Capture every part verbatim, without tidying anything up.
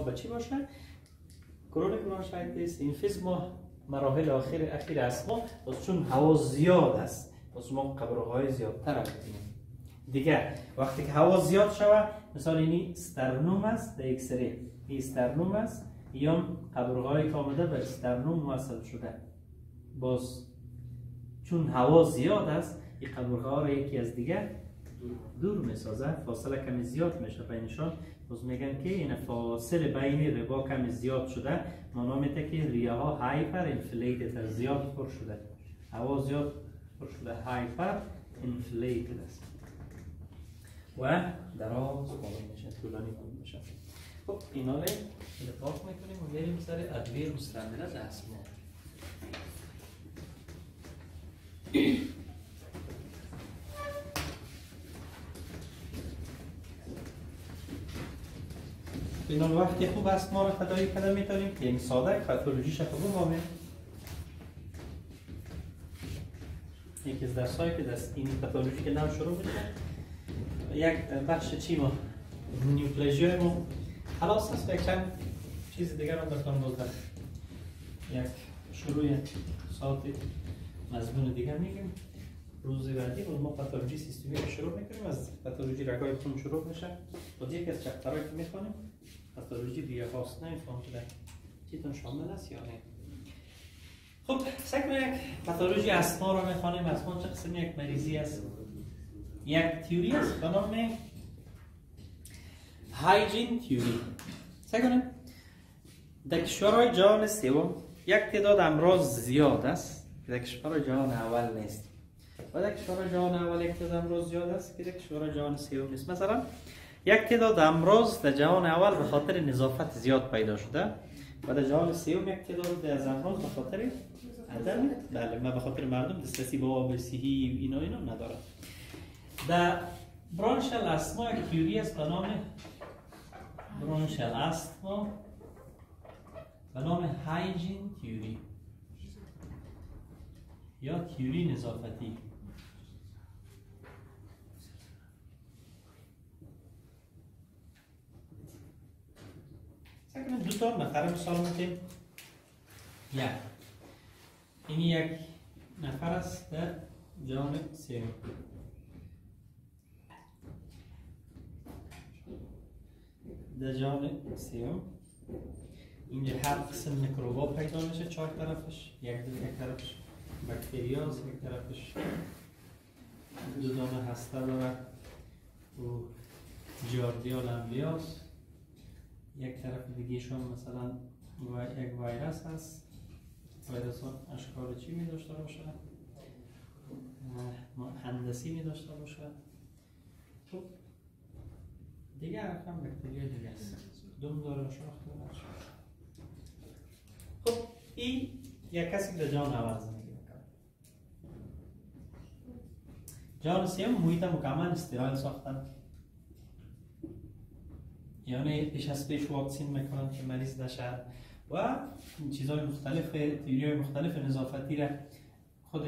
به چی باشه؟ کرونیک برانشایتیس اینفیزما مراحل آخر اخیر استما باز چون هوا زیاد است باز ما قبرهای زیادتر ببینیم. دیگه وقتی که هوا زیاد شود مثلا اینی استرنوم است در اکسره این استرنوم است یا قبرهای که آمده به استرنوم موصل شده باز چون هوا زیاد است این قبرها را یکی از دیگه دور میسازه فاصله کمی زیاد میشه بینشان باز میگن که این فاصله بین ربا کمی زیاد شده مانا میده که ریه ها هایپر انفلیتد زیاد پر شده هوا زیاد پر شده هایپر انفلیتد است و دراز بالا میشه طولانی بالا میشه. خب اینا رو پاک میکنیم و میریم سر ادویه مستعمله دستمال. اینا وقتی خوب است ما رو تداعی کده میتونیم که این ساده پاتولوژیش خوب بامه یکی از درسایی که دست این پاتولوژی که نام شروع میشه یک بخش چی ما نیوپلژی ما خلاص است یک چند چیز دیگر هم بکنم بازده یک شروع ساعت مضمون دیگر میگیم روز بعدی و ما پاتولوژی سیستمی رو شروع میکنیم از پاتولوژی رگای خون شروع میشه و یکی از چپترهایی که میخوانیم پاتولوژی ریه هاست نمیفهم که چیتون شامل است یا نه. خب سکم یک پاتولوژی استما رو میخوانیم. استما چه قسم یک مریضی است؟ یک تیوری است به نام هایجین تیوری. سکم در کشورهای جهان سوم یک تعداد امراض زیاد است که در کشور جهان اول نیست و در کشور جهان اول یک تعداد امراض زیاد است که در کشور جهان سوم نیست. مثلا یک تعداد امراض در جهان اول به خاطر نظافت زیاد پیدا شده و در جهان سوم یک تعداد از امراض به خاطر عدم بله ما به خاطر مردم دسترسی به آب صحی و اینا اینا ندارد. در برانشل استما یک تیوری است به نام برانشل استما به نام هایجین تیوری یا تیوری نظافتی. سکن دو تا نفر مثال میکنیم یک این یک نفر است در جهان سوم در جهان سوم اینجا هر قسم میکروبا پیدا میشه چهار طرفش یک دو یک طرفش باکتریاست یک طرفش دو دانه هسته داره و جاردیا لمبلیاست یک طرف دیگه شون مثلا یک ویروس هست. ویروس ها اشکال چی می داشته باشه؟ هندسی می داشته باشه. خب دیگه رقم باکتریا دیگه است دوم داره شاخ داره. خب این یک کسی که در جهان اول زندگی میکنه. جهان سوم محیط مکمل استرایل ساختن یعنی پیش از پیش واکسین میکنن که مریض نشه و چیزهای مختلف تیوری‌های مختلف نظافتی را خود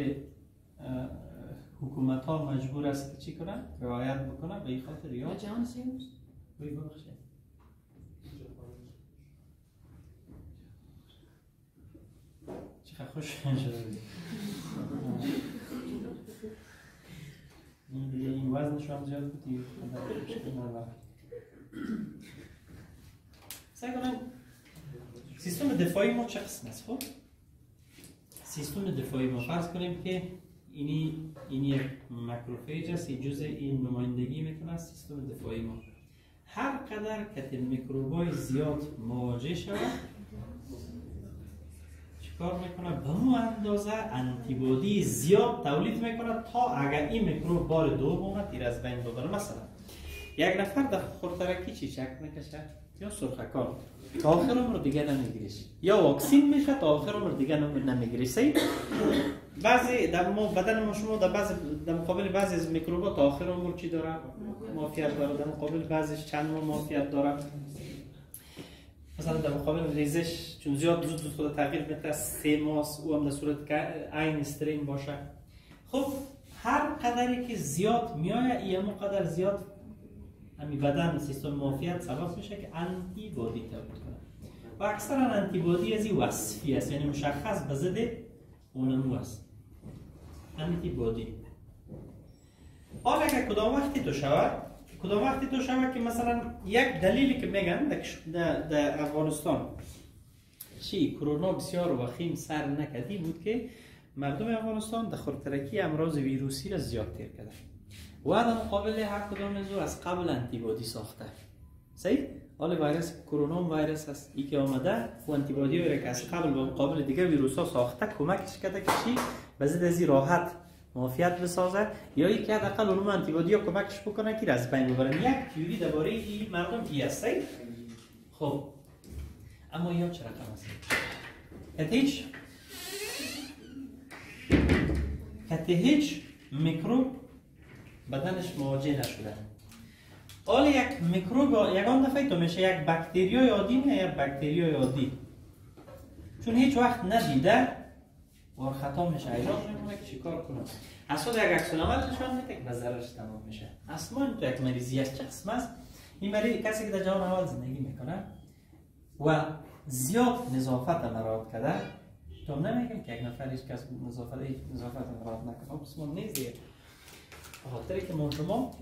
حکومت ها مجبور است که چی کنن؟ رعایت بکنن به این خاطر یا جهان سوم روی بخشه چقدر خوش شده این دیگه این وزنش هم زیاد بودی سعی کنم سیستم دفاعی ما چه قسم است؟ خب سیستم دفاعی ما فرض کنیم که اینی اینی یک ماکروفیج است جزء این نمایندگی میکنه سیستم دفاعی ما. هر قدر که میکروبای زیاد مواجه شود چیکار میکنه؟ به اون اندازه انتیبادی زیاد تولید میکنه تا اگر این میکروب بار دوم تیر از بین ببره. مثلا یک نفر در خورترکی چیچک میکشه یا سرخکان تا آخر عمر دیگه نمیگیریش یا واکسین میشه تا آخر عمر دیگه نمیگیریش. بعضی در ما بدن ما شما در بعضی در مقابل بعضی از میکروبات تا آخر عمر چی داره؟ معافیت داره. در مقابل بعضیش چند ماه معافیت داره. مثلا در مقابل ریزش چون زیاد زود زود خود تغییر میده سه ماه او هم در صورت که عین استرین باشه. خب هر قدری که زیاد میایه این قدر زیاد همین بدن سیستم معافیت سبب میشه که آنتی بادی تولید کنه و اکثرا آنتی بادی از این وصفی است، یعنی مشخص به ضد اونمو است. آنتی بادی حالا اگر کدام وقتی تو شود کدام وقتی تو شود که مثلا یک دلیلی که میگن در, در افغانستان چی کرونا بسیار وخیم سر نکردی بود که مردم افغانستان در خورترکی امراض ویروسی را زیاد تیر کردن و در مقابل هر کدام از او از قبل آنتی بادی ساخته. صحیح؟ حالا ویروس کرونا ویروس است ای که آمده و آنتی بادی را که از قبل به مقابل دیگر ویروس ها ساخته کمکش کرده که چی به ضد از راحت معافیت بسازه یا ای که حداقل علوم آنتی بادی ها کمکش بکنه که از بین ببرن. یک تئوری درباره این مردم ای است. خب اما یا چه رقم است؟ کته هیچ کته هیچ میکروب بدنش مواجه نشده. حالا یک میکروب یگان دفعه تو میشه یک باکتریای عادی نه یک باکتریای عادی، چون هیچ وقت ندیده و خطا میشه ایجاد میکنه که چیکار کنه. اصلا یک عکس العمل نشون میده که به ضررش تمام میشه. اصلا تو یک مریضی از چه قسم است؟ این مریض کسی که در جهان اول زندگی میکنه و زیاد نظافت مراعات کرده، تو نمیگم که یک نفر هیچ کس نظافت نظافت مراعات نکنه، بس من نیست دیگه. به خاطر که ما شما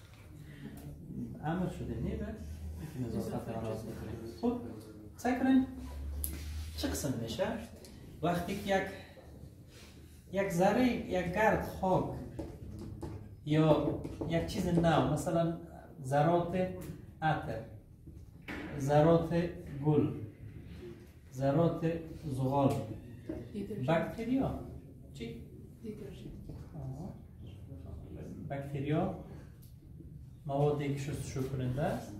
امر شده نیست نظافت مراعات بکنیم. خب سعی کنین چه قسم میشه وقتی که یک یک ذره یک گرد خاک یا یک چیز نو مثلا ذرات عطر، ذرات گل، ذرات زغال، باکتریا چی؟ باکتریا موادی که شستشو کننده است.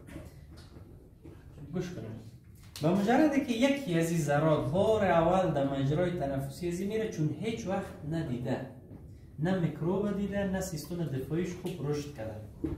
گوش کنید، با مجرد که یکی از این ذرات بار اول در مجرای تنفسی ازی میره، چون هیچ وقت ندیده، نه میکروب دیده نه سیستم دفاعیش خوب رشد کرده،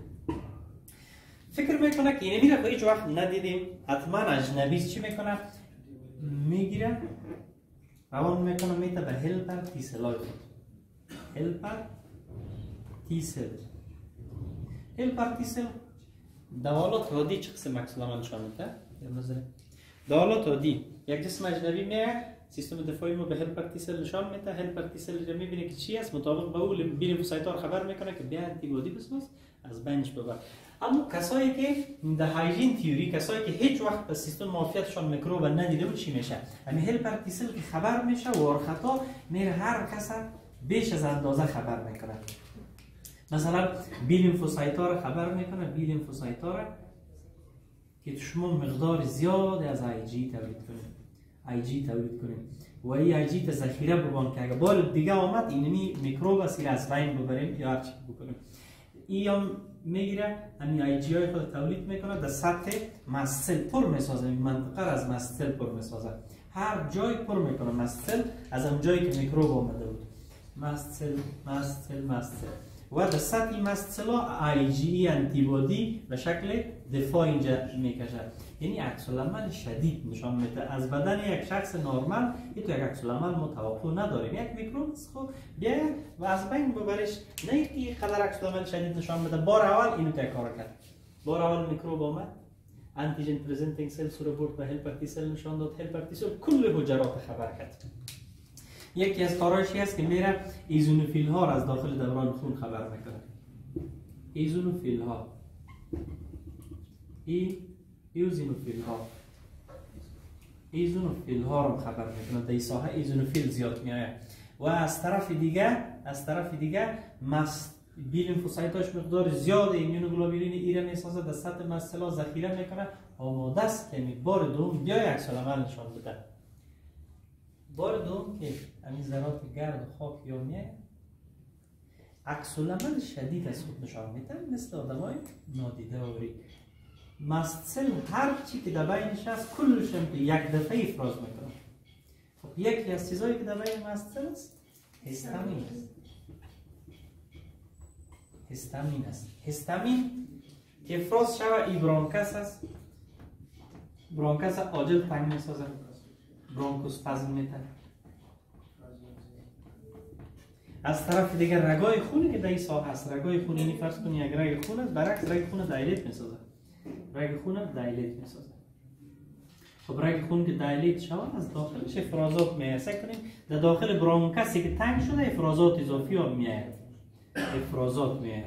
فکر میکنه که اینه میره هیچ وقت ندیدیم، حتما اجنبی چی میکنه؟ میگیره روان میکنه میته به هلپر تی سل های خود. هلپر تی سل هلپر تی سل در حالات عادی چه قسم عکس العمل نشان میده؟ در حالات عادی یک جسم اجنبی میاد سیستم دفاعی ما به هلپر تی سل نشان میده، هلپر تی سل رو میبینه که چی است، مطابق به اون بی لیمفوسایت‌ها خبر میکنه که بیا آنتی بادی بساز از بینش ببر. اما کسایی که در هایجین تئوری، کسایی که هیچ وقت به سیستم معافیتشان میکروب ندیده بود چی میشه؟ همین هلپر تی سل که خبر میشه و خطا میره هر کس بیش از اندازه خبر میکنه. مثلا بی لیمفوسایت‌ها رو خبر میکنه، بی لیمفوسایت‌ها رو که شما مقدار زیاد از آی جی تولید کنید، آی جی تولید کنید و این آی جی تا ذخیره ببان که اگه بار دیگه آمد اینمی میکروب است از بین ببریم یا هر چی بکنیم. این هم میگیره همین آی جی های خود تولید میکنه، در سطح مستل پر میسازه، این منطقه از مستل پر میسازه، هر جای پر میکنه مستل از اون جایی که میکروب آمده بود، مستل مستل مستل و در سطح مستل آی جی آنتی بادی به شکل دفاع اینجا میکشه. یعنی عکس العمل شدید نشان میده از بدن یک شخص نرمال. این تو یک عکس العمل متوقع نداریم، یک میکروب خب بیا و از بین ببرش، نه که قدر عکس العمل شدید نشان میده. بار اول اینو که کار کرد، بار اول میکروب آمد، انتیجن پرزنتینگ سلز رو برد به هلپر تی سل نشان داد، هلپر تی سل کل حجرات خبر کرد. یکی از کارهایش هست که میره ایزونوفیل ها را از داخل دوران خون خبر میکنه. ایزونوفیل ها ای ایزونوفیل ها ایزونوفیل ها رو خبر میکنه. در این ساحه ایزونوفیل زیاد میآید و از طرف دیگه از طرف دیگه مست بی لیمفوسایتاش مقدار زیاد ایمونوگلوبولین ایره میسازه، در سطح مستلا ذخیره میکنه، آماده است که بار دوم بیای عکس العمل نشان بده. بار دوم که همین ذرات گرد و خاک یا میه عکس العمل شدید از خود نشان میده، مثل آدمای نادیده آوری. مستسل هر چی که در بینش هست کلش هم یک دفعه افراز میکنه. خب یکی از چیزایی که در بین مستسل است هیستامین است. هیستامین است. هیستامین که افراز شوه ای برانکاس است. برانکاس عاجل تنگ میسازه، برانکوسپازم میته از طرف دیگه رگای خونی که در این ساحه است، رگای خون، یعنی فرض کنید یک رگ خون است، برعکس رگ خون دایلیت میسازه. رگ خون دایلیت میسازه. خب رگ خون که دایلیت شود از داخلش افرازات میاد. فکر کنیم در داخل برونکاسی که تنگ شده افرازات اضافی ها میاد. افرازات میاد.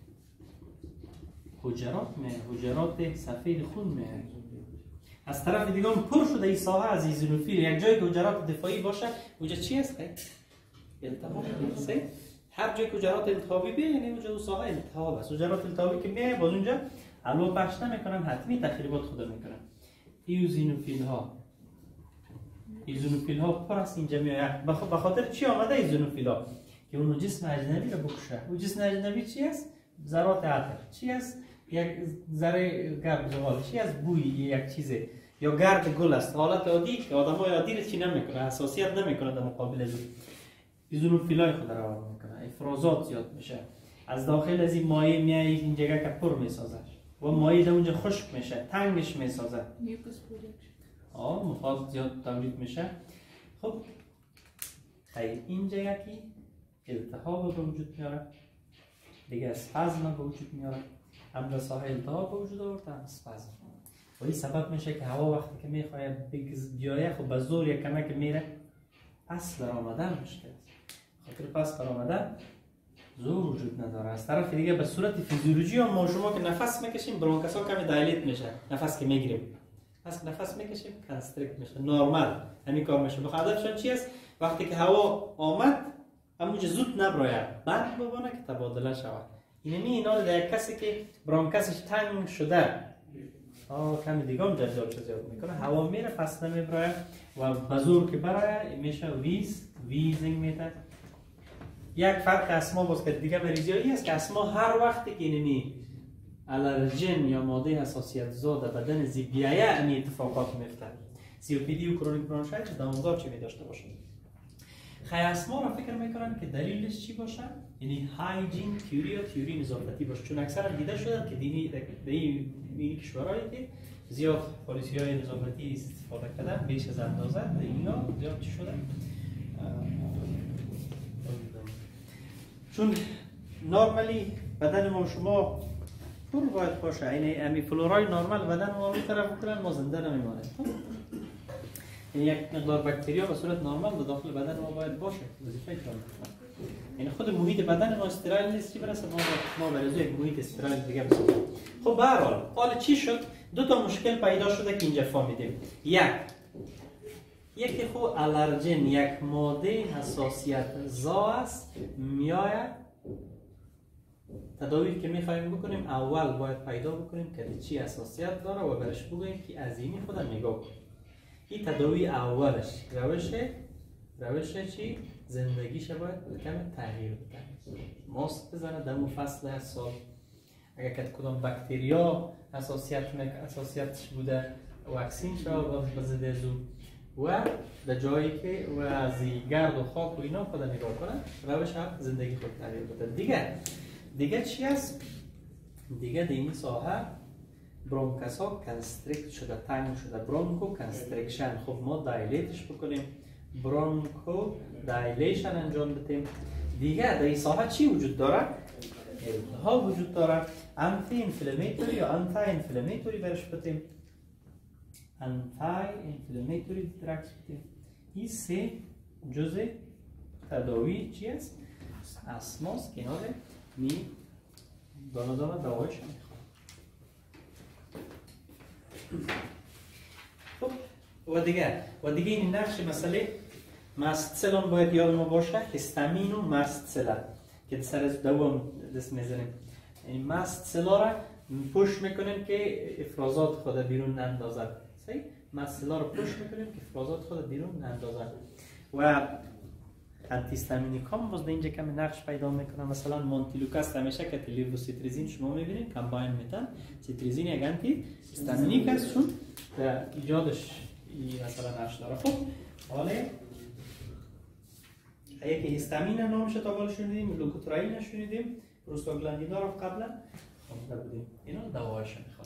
حجرات میاد. حجرات سفید خون میاد. از طرف دیگه هم پر شده این ساحه از ایزونوفیل. یک جایی که حجرات دفاعی باشه، اونجا چی است؟ التهاب. هر جایی که حجرات التهابی بیه یعنی اونجا اون ساحه التهاب است. حجرات التهابی که میاد باز اونجا علو پخش نمیکنن، حتمی تخریبات خود میکنن. ایزونوفیل ها ایزونوفیل ها پر است اینجا میاد. به خاطر چی آمده ایزونوفیل ها؟ که اون جسم اجنبی رو بکشه. اون جسم اجنبی چی است؟ ذرات عطر. چی است؟ یک ذره گرد زغال. چی است؟ بوی یک چیزه یا گرد گل است. حالت عادی که آدمای عادی رو چی نمیکنه، حساسیت نمیکنه در مقابل زو. ایزونوفیلای خود را آورد میکنه. افرازات زیاد میشه. از داخل از این مایع میاد این جگه که پر میسازه و مایع در اونجا خشک میشه، تنگش میسازه. میوکس پروداکشن. آه مفاض زیاد تولید میشه. خب خیلی این جگه که التهاب به وجود میاره، دیگه اسپازم به وجود میاره. هم در ساحه التهاب به وجود آورد، هم اسپازم. و این سبب میشه که هوا وقتی که میخواد بیایه خب به زور یک کمک میره پس در آمدن مشکل است. خاطر پس در آمدن زور وجود نداره. از طرف دیگه به صورت فیزیولوژی هم ما شما که نفس میکشیم برونکاس ها کمی دایلیت میشه. نفس که میگیریم پس نفس میکشیم کنستریکت میشه. نرمال همین کار میشه. بخاطر هدفشون چی است؟ وقتی که هوا آمد همونجا زود نبراید بعد ببونه که تبادله شود. اینمی اینا رو در کسی که برونکاسش تنگ شده آه کمی دیگه هم جلجالش زیاد میکنه، هوا میره پس نمیبراید و بزرگ که برای میشه ویز ویزینگ میده. یک فرق اسما باز که دیگه مریضی هایی است که اسما هر وقتی که اینمی الرژن یا ماده حساسیت زا در بدن زی بیایه امی اتفاقات میفته. سی او پی دی و کرونیک برونشایتیس دوامدار چی می داشته باشه. خیلی اسما را فکر میکنن که دلیلش چی باشه؟ یعنی هایجین تیوری یا تیوری نظافتی باشه. چون اکثرا دیده شده که دینی در این کشورهایی که زیاد پالیسی های نظافتی استفاده کردن بیش از اندازه در اینا زیاد چی شده؟ چون نرمالی بدن ما شما پر باید باشه. این امی فلورای نرمال بدن ما رو طرف بکنن ما زنده نمیمانه. این یک مقدار باکتریا به صورت نرمال در داخل بدن ما باید باشه. وظیفه کار میکنه. این خود محیط بدن ما استرایل نیست که برسه ما ما برای یک محیط استرایل دیگه بسازیم. خب به هر حال حالا چی شد؟ دو تا مشکل پیدا شده که اینجا فهمیدیم. یک یکی خو الرژن یک ماده حساسیت زا است میآید. تداوی که میخوایم بکنیم اول باید پیدا بکنیم که چی حساسیت داره و برش بگوییم که از اینی خودم نگاه کنیم. این تداوی اولش روش روش چی زندگیش باید کم تغییر بده. ماسک بزنه در فصل هر سال. اگر که کدام باکتریا حساسیت مک حساسیتش بوده واکسین شود و ضد زو و در جایی که و از گرد و خاک و اینا خود نگاه کنه روش هم زندگی خود تغییر بده. دیگه دیگه چی است؟ دیگه در این ساحه برونکاس ها کنستریکت شده، تنگ شده. برونکو کنستریکشن. خب ما دایلیتش بکنیم، برونکو دایلیشن انجام بدیم. دیگه در این ساحه چی وجود داره؟ التهاب وجود داره. انتی انفلامیتوری یا آنتی انفلامیتوری برش بدیم. انتی انفلامیتوری دراگز بدیم. این سه جزء تداوی چی است؟ اسماس کنار می دانه دانه دوایش میخواد. خب و دیگه و دیگه این نقش مسئله ماست سلان باید یاد ما باشه. هیستامین و ماست سلا که سر از دوام دست میزنیم. این ماست سلا را پوش میکنیم که افرازات خود بیرون نندازد. صحیح؟ ماست سلا را پوش میکنیم که افرازات خود بیرون نندازد. و آنتیهیستامینیک هم باز اینجا کم نقش پیدا میکنه. مثلا مونتیلوکاست همیشه که لیووسیتریزین شما میبینید کمباین میتن. سیتریزین یک آنتی هیستامینیک است چون در ایجادش مثلا نقش داره. خب حالا یکی هیستامین نامش تا بالا شنیدیم، لوکوتراین شنیدیم، پروستاگلاندینا رو قبلا خوانده بودیم. اینا دوایش میخواد.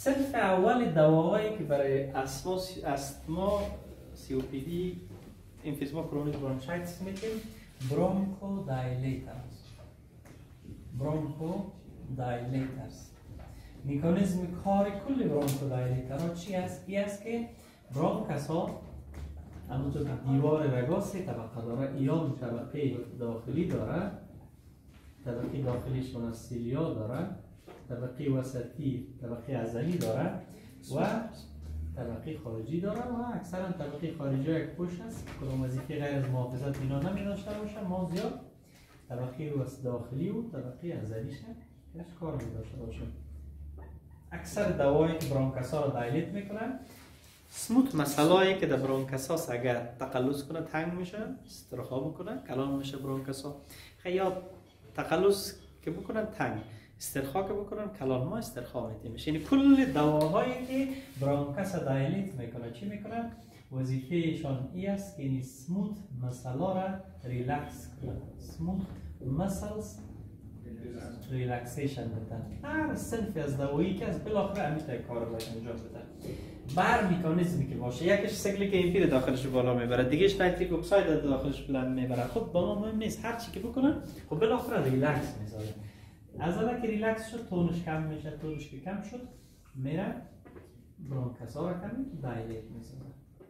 صنف اول دواهایی که برای استما استما سی او پی دی امفیزما کرونیک برونشایتیس میگیم برونکو دایلیترز. برونکو دایلیترز. مکانیزم کار کل برونکو دایلیترها چی است؟ این است که برونکاس ها همونطور که دیوار رگا سه طبقه داره، ایام طبقه داخلی داره، طبقه داخلیش سیلیا داره، طبقه وسطی طبقه عضلی داره و طبقه خارجی داره و اکثرا طبقه خارجی یک پوش است کدام وظیفه غیر از محافظت اینا نمی‌داشته باشه. ما زیاد طبقه وسط داخلی و طبقه عضلیش هم کار می‌داشته باشه. اکثر دوایی که برونکاسا رو دایلیت میکنن سموت مسئله‌ای که در برونکاسا اگر تقلص کنه تنگ میشه، استرخاء بکنه کلان میشه برونکاسا. یا تقلص که بکنن تنگ، استرخاء که بکنن کلان ما استرخاء میشه. یعنی کل دواهایی که برونکاسا دایلیت میکنه چی میکنن؟ وظیفهشان ای است که این سموت مسئله را ریلکس کنه. سموت مسلز ریلکسیشن بدن. هر صنف از دوایی که از بالاخره همیشه کار باید انجام بدن. بر مکانیزمی که باشه، یکیش سیکلیک ایمپیر داخلش بالا میبره، دیگهش نایتریک اکساید داخلش بلند میبره. خب با ما مهم نیست، هر چی که بکنن خب بالاخره ریلکس میذاره. از اول که ریلکس شد تونش کم میشه، تونش که کم شد میره برونکاسا را کمی دایلیت میذاره.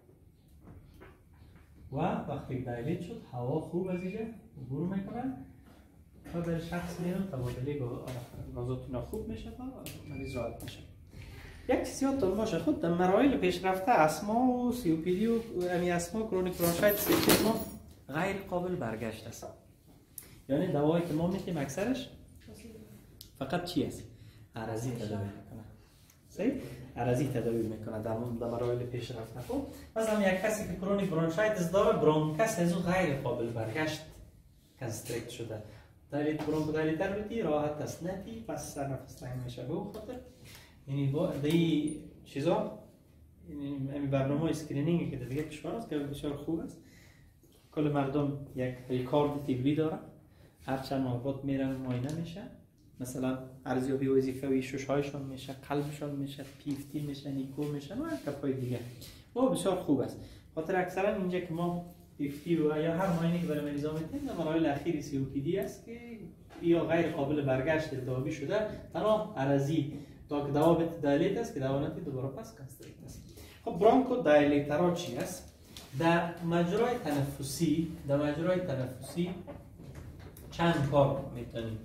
و وقتی دایلیت شد هوا خوب از اینجا عبور میکنه و به شخص میرون تبادله غازاتون خوب میشه و مریض راحت میشه. یک چیزی یادتون باشه، خود در مراحل پیشرفته استما و سی او پی دی و امی استما کرونیک برونشایتیس ما غیر قابل برگشت است. یعنی دوایی که ما میتیم اکثرش فقط چی است؟ عرضی تداوی میکنه. صحیح؟ عرضی تداوی میکنه در مراحل پیشرفته. خب مثلا یک کسی که کرونیک برونشایتیس داره، برونکاس از غیر قابل برگشت کانستریکت شده. دایلیت برونکو دایلیتر بدی راحت است نتی پس سر نفس تنگ میشه. به اون خاطر یعنی با دی چیزا یعنی همین برنامه اسکرینینگی که در دیگه کشور است که بسیار خوب است. کل مردم یک ریکارد طبی داره، هر چند ماه بعد میرن معاینه میشه، مثلا ارزیابی وظیفوی شش‌هایشون میشه، قلبشون میشه، پیفتی میشه، نیکو میشه و کپای دیگه. و بسیار خوب است. خاطر اکثرا اینجا که ما پیفتی و یا هر معاینه که برای مریضا میتیم در مراحل اخیر سی او پی دی است که یا غیر قابل برگشت التهابی شده، تنها عرضی تا که دوا بهت دایلیت است که دوا نتی دوباره پس کانستریکت است. خب برونکو دایلیترها چی است؟ در مجرای تنفسی، در مجرای تنفسی چند کار میتونیم.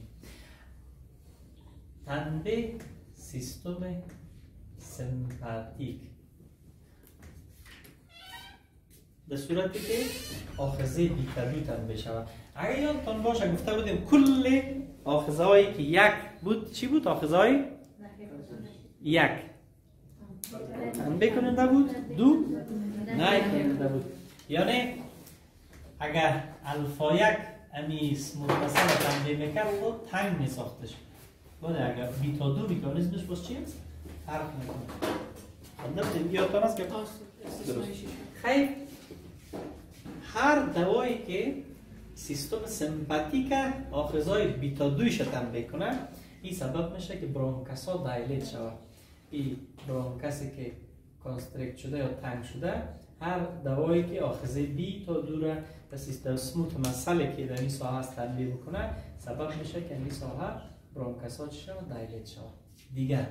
تنبه سیستم سمپاتیک به صورتی که آخذه بیتروی تنبه شود. اگر یادتان باشه گفته بودیم کل آخذه هایی که یک بود چی بود؟ آخذه های یک تنبه کننده بود، دو نای کننده بود. یعنی اگر الفا یک امی متصل تنبه میکرد خود تنگ میساختش. بوده اگر بیتا دو میکانیزمش باز چی است؟ فرق میکنه. خب یادتان است که خیلی هر دوایی که سیستم سمپاتیک آخذهای بیتا دویش تنبه کنه این سبب میشه که برونکاسا دایلیت شود. این برونکاسی که کانستریکت شده یا تنگ شده، هر دوایی که آخذه بیتا دو و سیستم سموت مسئله که در این ساحه است تنبه بکنه سبب میشه که این ساحه برونکاسا چی شود؟ دایلیت شود. دیگر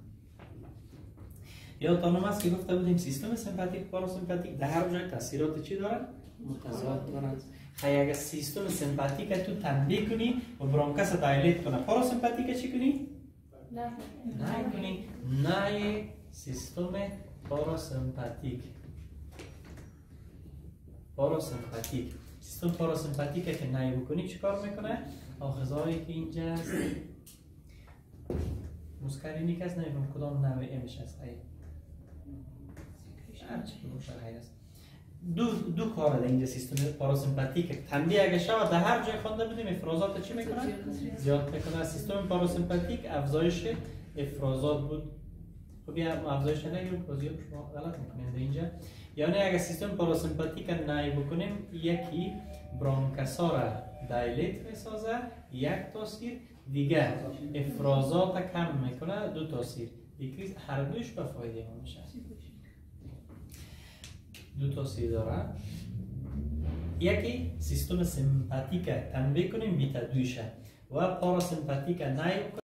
یادتان است که گفته بودیم سیستم سمپاتیک پاراسمپاتیک در هر جای تاثیرات چی دارن؟ متضاد دارن. خیلی اگر سیستم سمپاتیک تو تنبیه کنی و برونکاس دایلیت کنه، پاراسمپاتیک چی کنی؟ نه نه کنی. نه سیستم پاراسمپاتیک پاراسمپاتیک سیستم پاراسمپاتیک که نه بکنی چی کار میکنه؟ آخذهایی که اینجا است مسکرینیک است، نمیدونم کدام نوع امش است. هر چی که باشه هست. دو دو کار در اینجا سیستم پاراسمپاتیک تنبیه اگه شود در هر جای خوانده بودیم افرازات چی میکنن؟ زیاد میکنن. سیستم پاراسمپاتیک افزایش افرازات بود. خب یه افزایش نگیریم بازیاب شما غلط میکنین در اینجا. یعنی اگه سیستم پاراسمپاتیک نای بکنیم یکی برونکاسا را دایلیت میسازه، یک تاثیر، دیگر افرازات کم میکنه، دو تاثیر. یکی هر دوش به فایده ما میشه. دو تا سی داره. یکی سیستم سمپاتیک تنبیه کنیم بیتا دوشه و پاراسمپاتیک نایب